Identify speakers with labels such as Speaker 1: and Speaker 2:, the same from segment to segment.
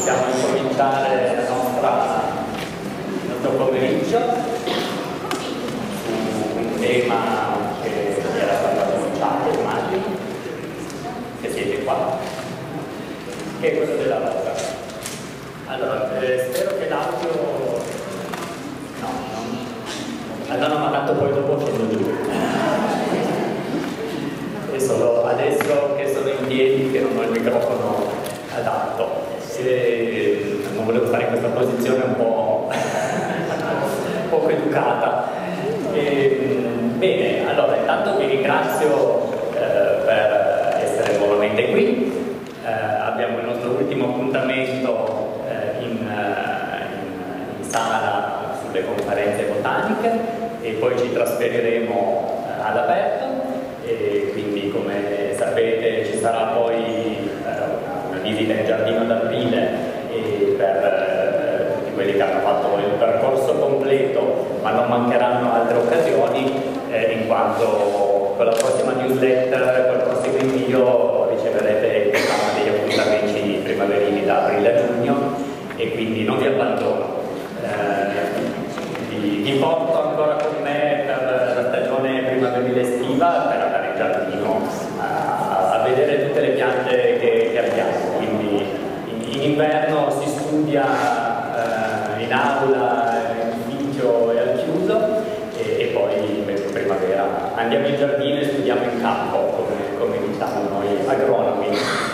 Speaker 1: possiamo incominciare il nostro pomeriggio su un tema che era stato annunciato, immagino, che siete qua, che è quello della rosa. Allora, spero che l'audio... Allora, ma tanto poi dopo scendo giù. E solo adesso che sono in piedi che non ho il microfono adatto. Non volevo stare in questa posizione un po' poco educata. Bene, allora intanto vi ringrazio per essere nuovamente qui. Abbiamo il nostro ultimo appuntamento in sala sulle conferenze botaniche e poi ci trasferiremo all'aperto. E quindi, come sapete, ci sarà poi una visita in giardino ad aprile per tutti quelli che hanno fatto il percorso completo, ma non mancheranno altre occasioni, in quanto con la prossima newsletter, col prossimo invio riceverete il programma degli appuntamenti primaverili da aprile a giugno, e quindi non vi abbandono. Vi porto ancora con me per la stagione primaverile estiva per andare in giardino a vedere tutte le piante che abbiamo. Quindi in inverno si studia in aula, in ufficio e al chiuso, e poi in primavera andiamo in giardino e studiamo in campo, come diciamo noi agronomi.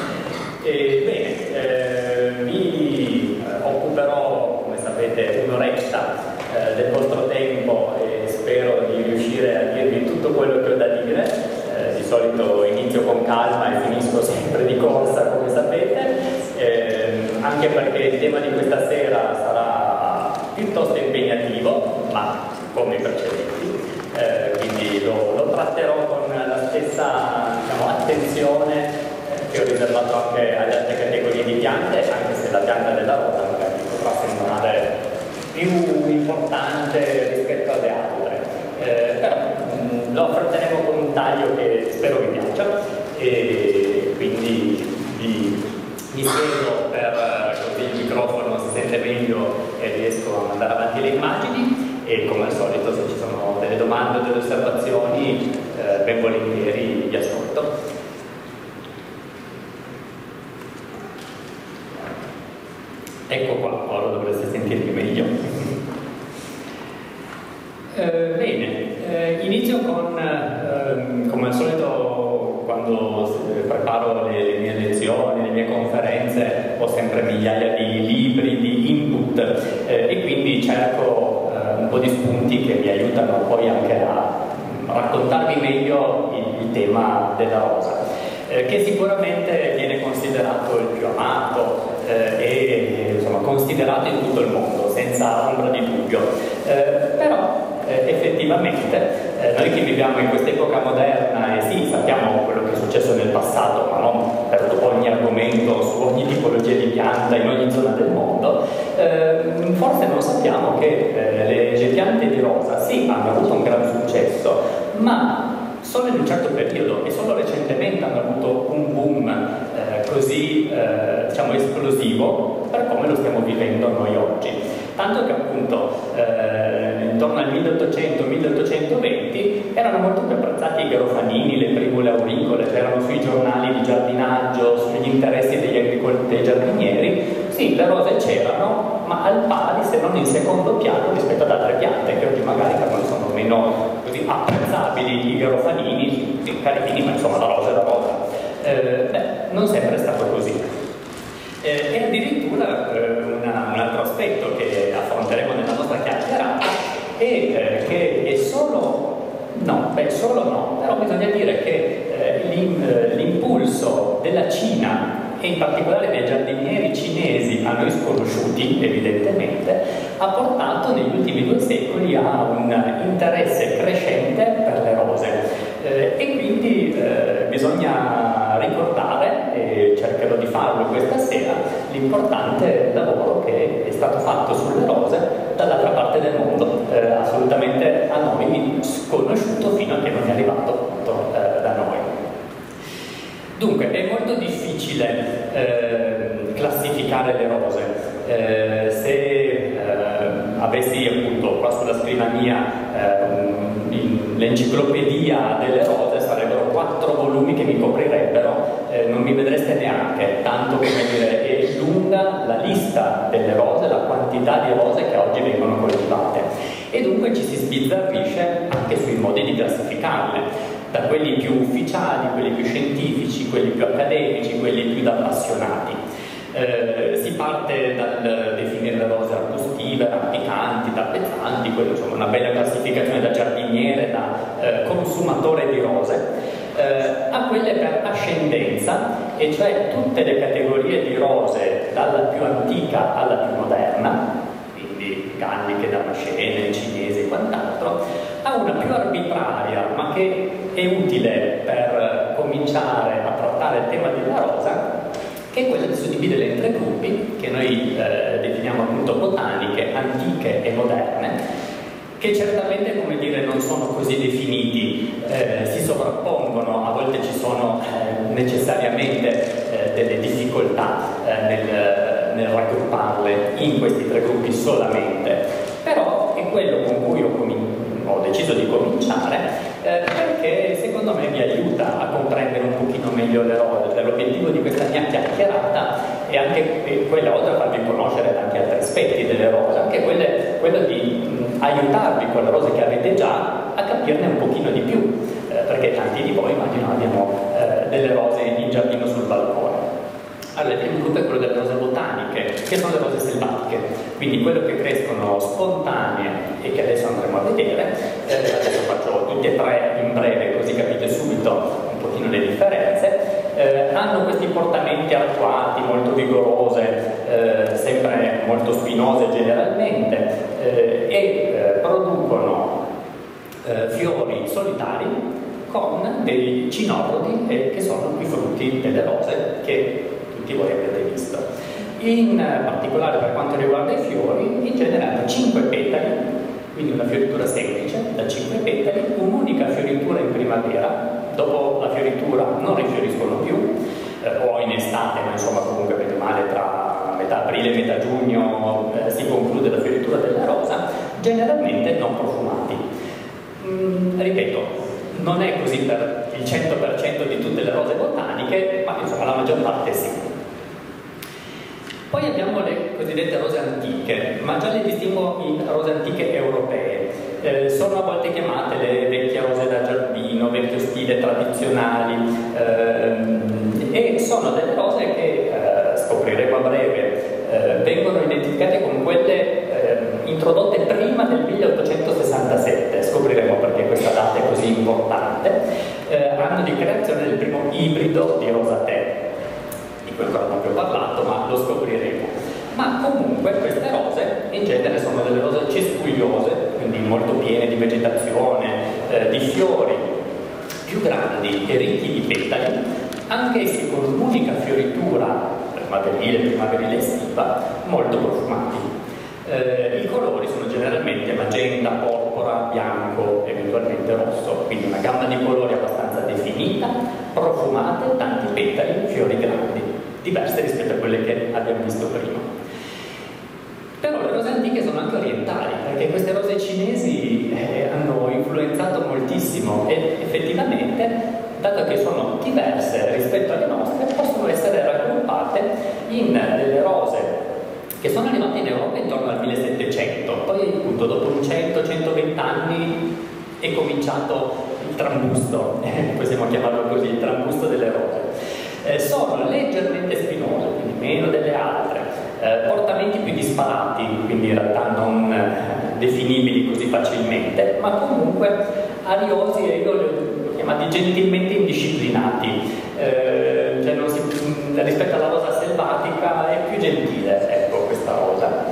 Speaker 1: Bene, mi occuperò, come sapete, un'oretta del vostro tempo e spero di riuscire a dirvi tutto quello che ho da dire. Di solito inizio con calma e finisco sempre di corsa, come sapete, anche perché il tema di questa sera sarà piuttosto impegnativo, ma come i precedenti, quindi lo tratterò con la stessa, diciamo, attenzione che ho riservato anche alle altre categorie di piante, anche se la pianta della rosa magari potrà sembrare più importante rispetto alle altre, però lo affronteremo con un taglio che spero vi piaccia, e quindi mi siedo così il microfono si sente meglio e riesco a mandare avanti le immagini, e come al solito se ci sono delle domande o delle osservazioni ben volentieri vi ascolto. Ecco qua, ora dovreste sentirmi meglio. Bene, inizio con, come al solito, quando preparo le mie lezioni, le mie conferenze, ho sempre migliaia di libri, di input, e quindi cerco un po' di spunti che mi aiutano poi anche a raccontarvi meglio il tema della rosa, che sicuramente viene considerato il più amato e insomma considerato in tutto il mondo, senza ombra di dubbio, però effettivamente noi che viviamo in quest'epoca moderna, e sì, sappiamo quello che è successo nel passato, ma non per ogni argomento, su ogni tipologia di pianta, in ogni zona del mondo, forse non sappiamo che le piante di rosa sì, hanno avuto un gran successo, ma solo in un certo periodo, e solo recentemente hanno avuto un boom così diciamo esplosivo per come lo stiamo vivendo noi oggi. Tanto che appunto intorno al 1800-1820 erano molto più apprezzati i garofanini, le primule auricole, c'erano sui giornali di giardinaggio, sugli interessi dei giardinieri. Sì, le rose c'erano, ma al pari, se non in secondo piano, rispetto ad altre piante che oggi magari per noi sono meno così apprezzabili. I garofanini, sì, carini, ma insomma la rosa è la rosa. Non sempre è stato così. E addirittura un altro aspetto che affronteremo nella nostra chiacchierata è che è solo no, però bisogna dire che l'impulso della Cina, e in particolare dei giardinieri cinesi a noi sconosciuti evidentemente, ha portato negli ultimi 2 secoli a un interesse crescente per le rose, e quindi bisogna ricordare, e cercherò di farlo questa sera, l'importante lavoro che è stato fatto sulle rose dall'altra parte del mondo, assolutamente a noi sconosciuto fino a che non è arrivato appunto da noi. Dunque, è molto difficile classificare le rose. Se avessi appunto qua sulla scrivania l'enciclopedia delle rose, sarebbero 4 volumi che mi coprirebbero, non mi vedreste neanche, tanto come dire, è lunga la lista delle rose, la quantità di rose che oggi vengono coltivate. E dunque ci si sbizzarrisce anche sui modi di classificarle, da quelli più ufficiali, quelli più scientifici, quelli più accademici, quelli più da appassionati. Si parte dal definire le rose arbustive, rampicanti, tappezzanti, quello, insomma, una bella classificazione da giardiniere, da consumatore di rose, a quelle per ascendenza, e cioè tutte le categorie di rose, dalla più antica alla più moderna, quindi galliche, damascene, cinesi e quant'altro, a una più arbitraria, ma che è utile per cominciare a trattare il tema della rosa, che è quella di suddividere in 3 gruppi, che noi definiamo appunto botaniche, antiche e moderne, che certamente, come dire, non sono così definiti, si sovrappongono, a volte ci sono necessariamente delle difficoltà nel raggrupparle in questi 3 gruppi solamente, però è quello con cui ho deciso di cominciare, perché secondo me mi aiuta a comprendere un pochino meglio le rose. L'obiettivo di questa mia chiacchierata è anche quello, oltre a farvi conoscere tanti altri aspetti delle rose, anche quello di aiutarvi con le rose che avete già a capirne un pochino di più, perché tanti di voi, immagino, abbiamo delle rose in giardino sul balcone. Allora, il primo gruppo è quello delle rose botaniche, che sono le rose selvatiche, quindi quello che crescono spontanee e che adesso andremo a vedere. Adesso faccio tutti e 3 in breve, così capite subito un pochino le differenze. Hanno questi portamenti arcuati, molto vigorose, sempre molto spinose generalmente, e producono fiori solitari con dei cinorrodi, che sono i frutti delle rose che tutti voi avete visto. In particolare, per quanto riguarda i fiori, in genere hanno 5 petali, quindi una fioritura semplice da 5 petali, un'unica fioritura in primavera. Dopo la fioritura non rifioriscono più, o in estate, ma insomma comunque bene o male tra metà aprile e metà giugno si conclude la fioritura della rosa, generalmente non profumati. Ripeto, non è così per il 100% di tutte le rose botaniche, ma insomma la maggior parte sì. Poi abbiamo le cosiddette rose antiche, ma già le distingo in rose antiche europee. Sono a volte chiamate le vecchie rose da giardino, vecchio stile, tradizionali, e sono delle rose che, scopriremo a breve, vengono identificate come quelle introdotte prima del 1867, scopriremo perché questa data è così importante, anno di creazione del primo ibrido di rosa tè, di cui ancora non vi ho parlato, ma lo scopriremo. Ma comunque queste rose in genere sono delle rose cespugliose, quindi molto piene di vegetazione, di fiori più grandi e ricchi di petali, anch'essi con un'unica fioritura primaverile estiva, molto profumati. I colori sono generalmente magenta, porpora, bianco, eventualmente rosso, quindi una gamma di colori abbastanza definita, profumate, tanti petali, fiori grandi, diverse rispetto a quelle che abbiamo visto prima. Però le rose antiche sono anche orientali, perché queste rose cinesi hanno influenzato moltissimo e effettivamente, dato che sono diverse rispetto alle nostre, possono essere raggruppate in delle rose che sono arrivate in Europa intorno al 1700, poi appunto dopo un 100-120 anni è cominciato il trambusto, possiamo chiamarlo così, il trambusto delle rose. Sono leggermente spinose, quindi meno delle altre, portamenti più disparati, quindi in realtà non definibili così facilmente, ma comunque ariosi, e io li ho chiamati gentilmente indisciplinati, cioè non si, rispetto alla rosa selvatica è più gentile, ecco, questa rosa.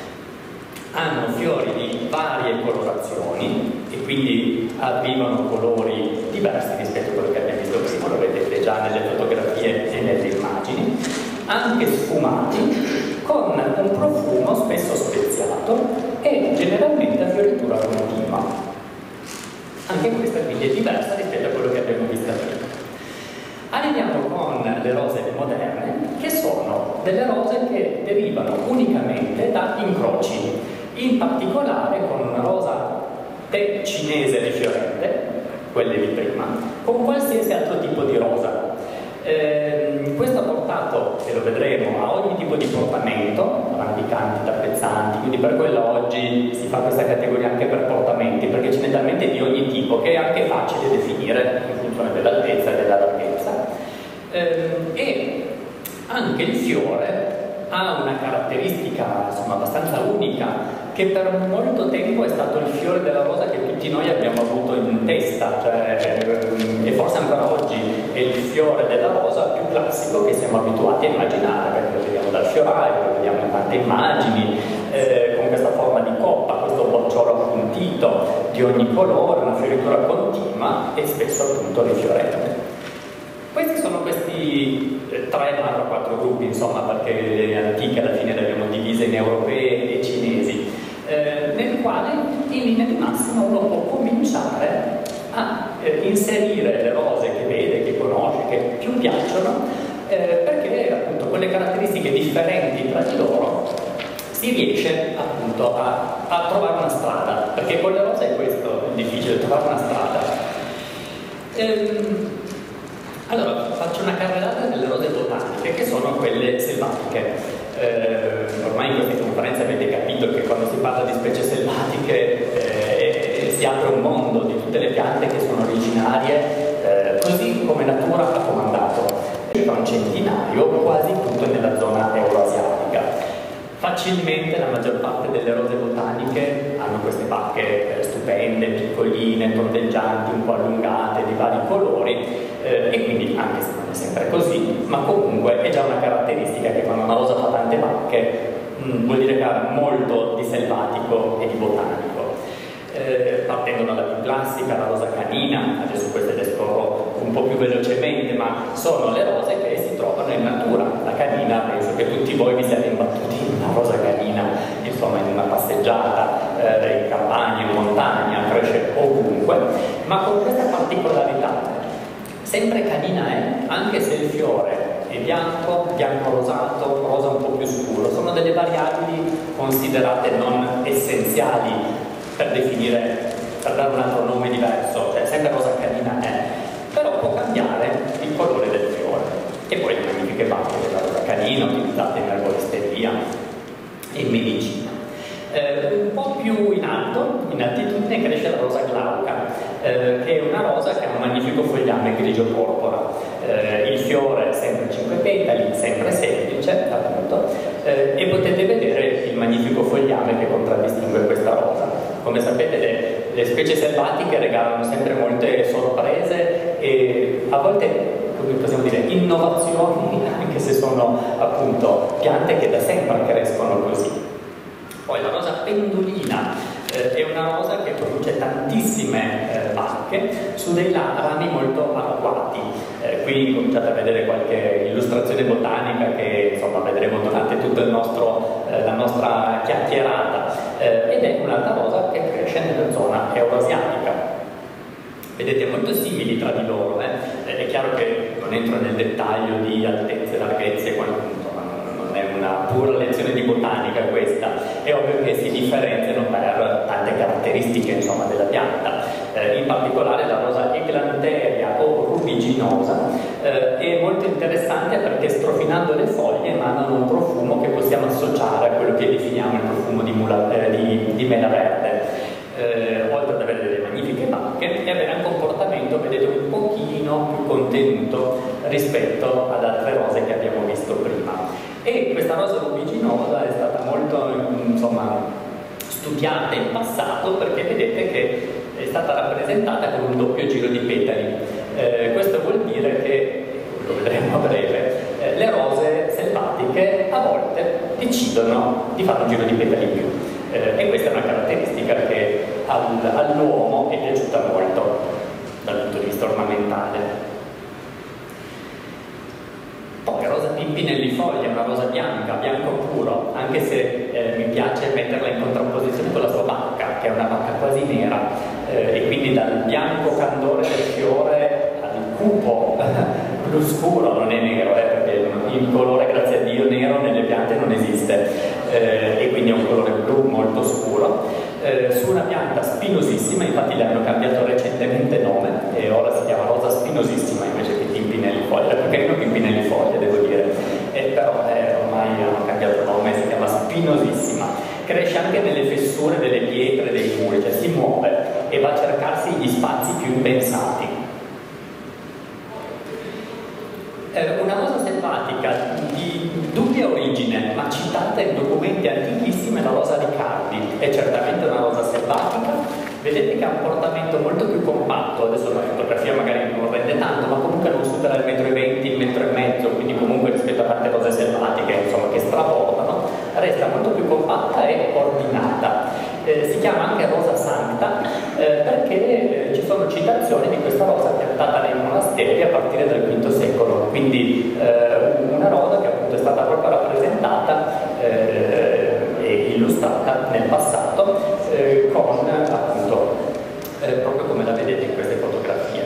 Speaker 1: Hanno fiori di varie colorazioni e quindi arrivano colori diversi rispetto a quello che abbiamo visto prima, lo vedete già nelle fotografie e nelle immagini, anche sfumati, con un profumo spesso speziato e generalmente a fioritura continua. Anche questa quindi è diversa rispetto a quello che abbiamo visto prima. Arriviamo con le rose moderne, che sono delle rose che derivano unicamente da incroci, in particolare con una rosa tè cinese rifiorente, quelle di prima, con qualsiasi altro tipo di rosa. Questo ha portato, e lo vedremo, a ogni tipo di portamento, rampicanti, tappezzanti, quindi per quello oggi si fa questa categoria anche per portamenti, perché ce n'è talmente di ogni tipo che è anche facile definire in funzione dell'altezza e della larghezza. E anche il fiore ha una caratteristica, insomma, abbastanza unica, che per molto tempo è stato il fiore della rosa che tutti noi abbiamo avuto in testa, cioè, e forse ancora oggi è il fiore della rosa più classico che siamo abituati a immaginare, perché lo vediamo dal fioraio, lo vediamo in tante immagini, con questa forma di coppa, questo bocciolo appuntito di ogni colore, una fioritura continua e spesso appunto rifiorente. Questi sono questi 3-4 gruppi, insomma, perché le antiche alla fine le abbiamo divise in europee e cinesi, nel quale in linea di massima uno può cominciare a inserire le rose che vede, che conosce, che più piacciono, perché appunto con le caratteristiche differenti tra di loro si riesce appunto a trovare una strada, perché con le rose è questo, è difficile trovare una strada. Allora, faccio una carrellata delle rose botaniche, che sono quelle selvatiche. Ormai in queste conferenze avete capito che quando si parla di specie selvatiche si apre un mondo di tutte le piante che sono originarie, così come natura ha comandato. Circa un centinaio, quasi tutto nella zona euroasiatica. Facilmente la maggior parte delle rose botaniche hanno queste bacche stupende, piccoline, tondeggianti, un po' allungate, di vari colori, e quindi anche se non è sempre così, ma comunque è già una caratteristica che quando una rosa fa tante bacche vuol dire che ha molto di selvatico e di botanico. Partendo dalla più classica, la rosa canina, adesso queste le scorro un po' più velocemente, ma sono le rose che si trovano in natura. La canina, penso che tutti voi vi siate imbattuti in una rosa canina, insomma in una passeggiata, in campagna, in montagna, cresce ovunque, ma con questa particolarità. Sempre canina è, anche se il fiore è bianco, bianco-rosato, rosa un po' più scuro, sono delle variabili considerate non essenziali per definire, per dare un altro nome diverso, cioè sempre rosa canina è, però può cambiare il colore del fiore. E poi le magnifiche bacche della rosa canina utilizzate in erboristeria e in medicina. Un po' più in alto, in altitudine, cresce la rosa glauca, che è una rosa che ha un magnifico fogliame grigio-porpora. Il fiore sempre 5 petali, sempre semplice, appunto, e potete vedere il magnifico fogliame che contraddistingue questa rosa. Come sapete, le specie selvatiche regalano sempre molte sorprese e a volte, come possiamo dire, innovazioni, anche se sono appunto piante che da sempre crescono così. Poi la rosa pendolina è una rosa che produce tantissime bacche su dei rami molto arcuati. Qui cominciate a vedere qualche illustrazione botanica che insomma vedremo durante tutta la nostra chiacchierata, ed è un'altra rosa che cresce nella zona euroasiatica. Vedete, molto simili tra di loro, è chiaro che non entro nel dettaglio di altezze, larghezze, non è una pura lezione di botanica questa, è ovvio che si differenziano per tante caratteristiche insomma della pianta, in particolare la rosa eglanteria o rubiginosa è molto interessante perché strofinando le foglie emanano un profumo che possiamo associare a quello che definiamo il profumo di mela verde. Oltre ad avere delle magnifiche bacche e avere un comportamento, vedete, un pochino più contenuto rispetto ad altre rose che abbiamo visto prima. E questa rosa rubiginosa è stata molto studiata in passato perché vedete che è stata rappresentata con un doppio giro di petali. Questo vuol dire che, lo vedremo a breve, le rose selvatiche a volte decidono di fare un giro di petali in più. E questa è una caratteristica che all'uomo è piaciuta molto dal punto di vista ornamentale. Poi la rosa pimpinellifoglia è una rosa bianca, bianco puro, anche se mi piace metterla in contrapposizione con la sua bacca, che è una bacca quasi nera, e quindi dal bianco candore del fiore al cupo blu scuro, non è nero, perché il colore, grazie a Dio, nero nelle piante non esiste, e quindi è un colore blu molto scuro, su una pianta spinosissima. Infatti le hanno cambiato recentemente nome e ora si chiama rosa spinosissima invece che Pimpinellifoglia. È più carino Pimpinellifoglia, devo dire, però ormai hanno cambiato nome, si chiama spinosissima. Cresce anche nelle fessure delle pietre, dei muri, cioè si muove e va a cercarsi gli spazi più impensati. Una rosa selvatica di dubbia origine, ma citata in documenti antichissimi, è la rosa Riccardi. È certamente una rosa selvatica. Vedete che ha un portamento molto più compatto. Adesso la fotografia magari non rende tanto, ma comunque non supera il 1,20 m, il 1,5 m, quindi comunque rispetto a tante rose selvatiche, insomma, che strabordano, resta molto più compatta e ordinata. Si chiama anche rosa sancta perché ci sono citazioni di questa rosa piantata nei monasteri a partire dal V secolo, quindi una rosa che appunto è stata proprio rappresentata e illustrata nel passato con appunto proprio come la vedete in queste fotografie.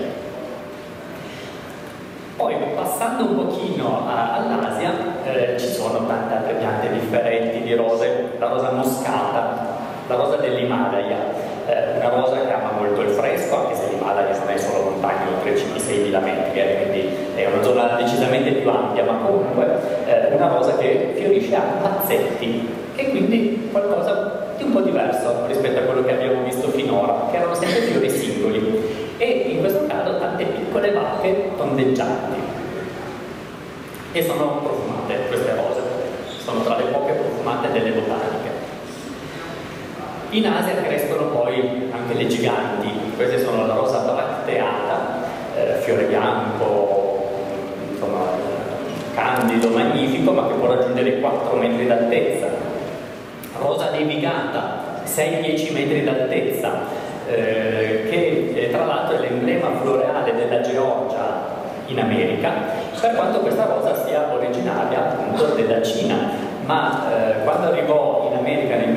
Speaker 1: Poi passando un pochino all'Asia ci sono tante altre piante differenti di rose. La rosa moscata, la rosa dell'Himalaya, una rosa che ama molto il fresco, anche se l'Himalaya non è solo montagna oltre 6.000 metri, quindi è una zona decisamente più ampia, ma comunque una rosa che fiorisce a mazzetti, e quindi qualcosa di un po' diverso rispetto a quello che abbiamo visto finora, che erano sempre fiori singoli, e in questo caso tante piccole bacche tondeggianti. E sono profumate queste rose, sono tra le poche profumate delle botaniche. In Asia crescono poi anche le giganti. Queste sono la rosa bracteata, fiore bianco, insomma, candido, magnifico, ma che può raggiungere i 4 metri d'altezza. Rosa nevigata, 6-10 metri d'altezza, che tra l'altro è l'emblema floreale della Georgia in America, per quanto questa rosa sia originaria appunto della Cina, ma quando arrivò in America nel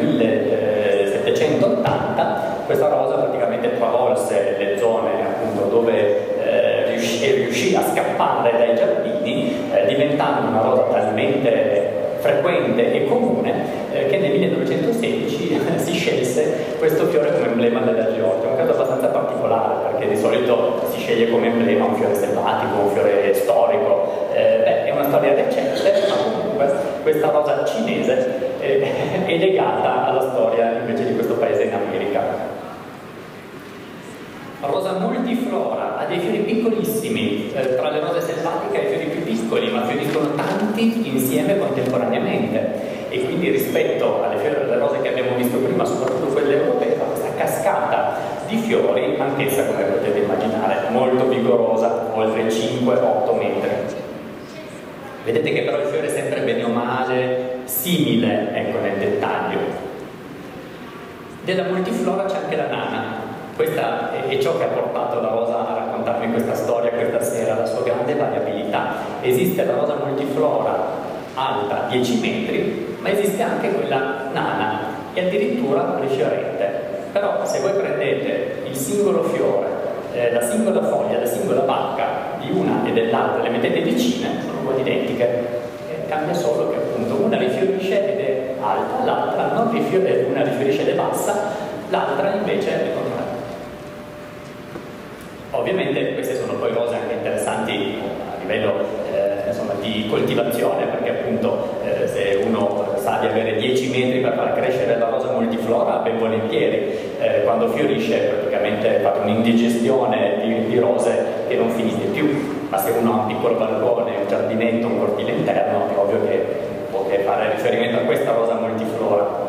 Speaker 1: 1780 questa rosa praticamente travolse le zone appunto dove riuscì a scappare dai giardini, diventando una rosa talmente frequente e comune che nel 1916 si scelse questo fiore come emblema della Georgia. Un caso abbastanza particolare, perché di solito si sceglie come emblema un fiore selvatico, un fiore storico. È una storia recente, ma comunque questa rosa cinese è legata alla storia invece di questo paese in America. Rosa multiflora, ha dei fiori piccolissimi, tra le rose selvatiche ha i fiori più piccoli, ma fioriscono tanti insieme contemporaneamente, e quindi rispetto alle rose che abbiamo visto prima, soprattutto quelle europee, fa questa cascata di fiori, anch'essa come potete immaginare molto vigorosa, oltre 5-8 metri. Vedete che però il fiore è sempre bene o male simile, ecco, nel dettaglio. Della multiflora c'è anche la nana. Questa è ciò che ha portato la rosa a raccontarvi questa storia questa sera, la sua grande variabilità. Esiste la rosa multiflora alta 10 metri, ma esiste anche quella nana e addirittura rifiorente. Però se voi prendete il singolo fiore, la singola foglia, la singola bacca di una e dell'altra, le mettete vicine, sono quasi identiche. Cambia solo che appunto una rifiorisce ed è alta, l'altra non rifiorisce, una rifiorisce ed è bassa, l'altra invece è il contrario. Ovviamente queste sono poi rose anche interessanti a livello insomma, di coltivazione, perché appunto se uno sa di avere 10 metri per far crescere la rosa multiflora, ben volentieri, quando fiorisce praticamente fate un'indigestione di rose che non finite più, ma se uno ha un piccolo balcone, un giardinetto, un cortile interno, è ovvio che può fare riferimento a questa rosa multiflora.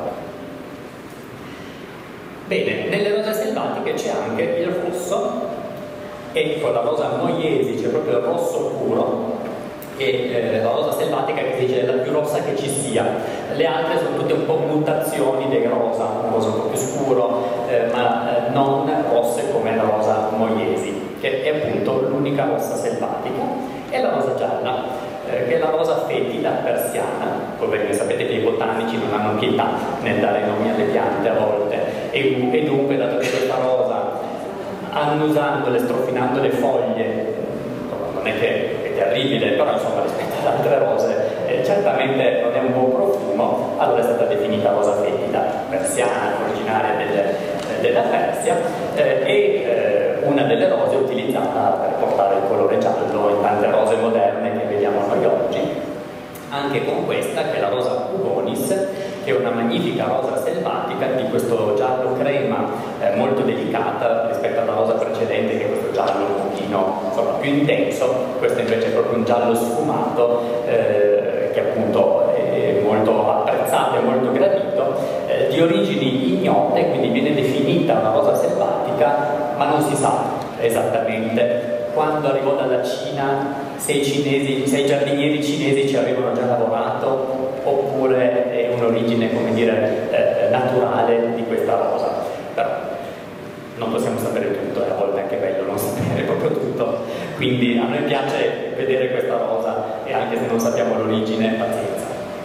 Speaker 1: Bene, nelle rose selvatiche c'è anche il rosso, e con la rosa moiesi c'è proprio il rosso puro, e la rosa selvatica che si dice è la più rossa che ci sia. Le altre sono tutte un po' mutazioni dei rosa, un rosa un po' più scuro, ma non rosse come la rosa moiesi, che è appunto l'unica rossa selvatica. E la rosa gialla, che è la rosa fetida persiana. Poverine, sapete che i botanici non hanno pietà nel dare nomi alle piante a volte, e dunque, dato che questa rosa, annusandole, strofinando le foglie, non è che è terribile, però insomma rispetto ad altre rose certamente non è un buon profumo, allora è stata definita rosa fetida, persiana, originaria della Persia, e una delle rose utilizzata per portare il colore giallo in tante rose moderne che vediamo noi oggi. Anche con questa, che è la rosa pugonis, che è una magnifica rosa selvatica di questo giallo crema molto delicata rispetto alla rosa precedente, che è questo giallo un pochino insomma, più intenso. Questo invece è proprio un giallo sfumato che appunto è molto apprezzato e molto gradito, di origini ignote, quindi viene definita una rosa selvatica, ma non si sa esattamente quando arrivò dalla Cina, se i giardinieri cinesi ci avevano già lavorato oppure è un'origine, come dire, naturale di questa rosa. Però non possiamo sapere tutto, e a volte è anche bello non sapere proprio tutto, quindi a noi piace vedere questa rosa e anche se non sappiamo l'origine, pazienza.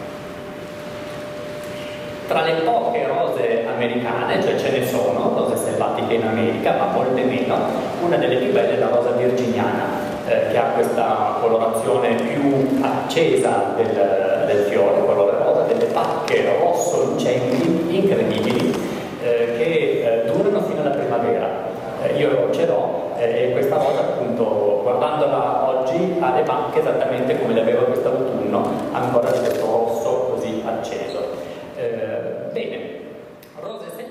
Speaker 1: Tra le poche rose americane, cioè ce ne sono, rose selvatiche in America, ma molte meno, una delle più belle è la rosa virginiana, che ha questa colorazione più accesa del fiore, colore rosa, delle pacche rosso lucenti, incredibili, che durano fino alla primavera. Io ce l'ho e questa rosa appunto, guardandola oggi, ha le pacche esattamente come le avevo quest'autunno, ancora di questo rosso così acceso. Bene, rose